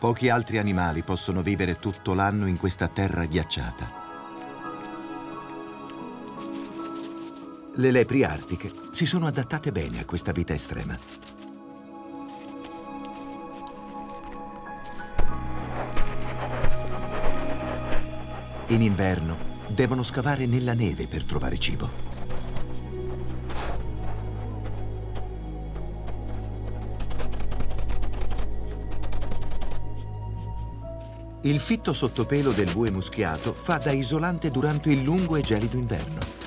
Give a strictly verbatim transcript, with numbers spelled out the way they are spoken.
Pochi altri animali possono vivere tutto l'anno in questa terra ghiacciata. Le lepri artiche si sono adattate bene a questa vita estrema. In inverno devono scavare nella neve per trovare cibo. Il fitto sottopelo del bue muschiato fa da isolante durante il lungo e gelido inverno.